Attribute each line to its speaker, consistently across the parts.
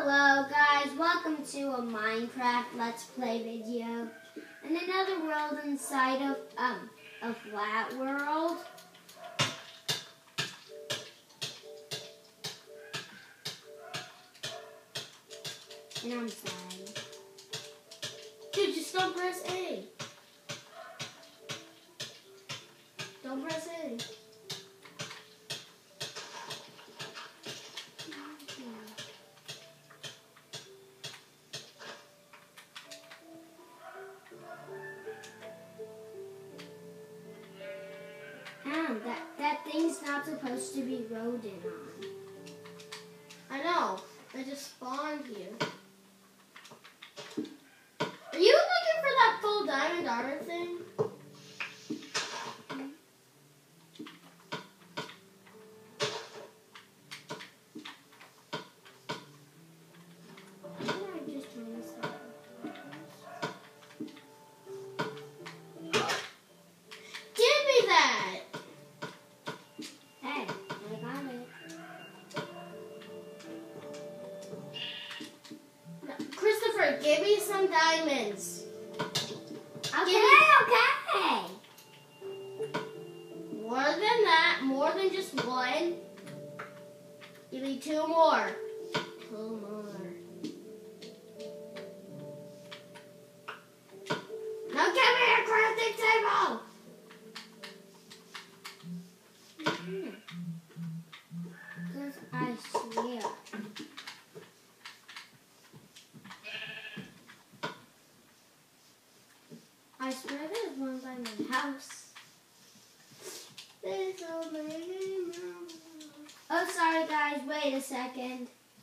Speaker 1: Hello guys, welcome to a Minecraft Let's Play video. In another world inside of a flat world. And I'm sorry.
Speaker 2: Dude, just don't press A. Don't press A.
Speaker 1: That thing's not supposed to be rodent on.
Speaker 2: I know. I just spawned here. Are you looking for that full diamond armor thing? Give me that!
Speaker 1: Hey, I got it.
Speaker 2: No, Christopher, give me some diamonds.
Speaker 1: Okay.
Speaker 2: More than that, more than just one. Give me two more. Two more. Now give me a crafting table!
Speaker 1: Because I swear. I swear there's one by my house.
Speaker 2: There's so many more.
Speaker 1: Oh, sorry guys, wait a second.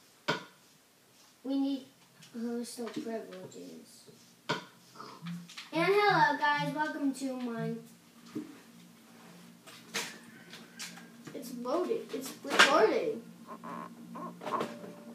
Speaker 1: We need hostel privileges. And hello guys, welcome to mine.
Speaker 2: It's loaded. It's recording.